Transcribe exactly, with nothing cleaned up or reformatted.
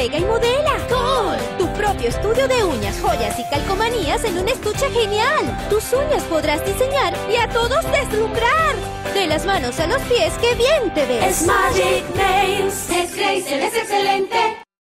pega y modela. ¡Cool! Tu propio estudio de uñas, joyas y calcomanías en un estuche genial. Tus uñas podrás diseñar y a todos deslumbrar. De las manos a los pies, ¡qué bien te ves! Es Magic Nails. Es Grace, él es excelente.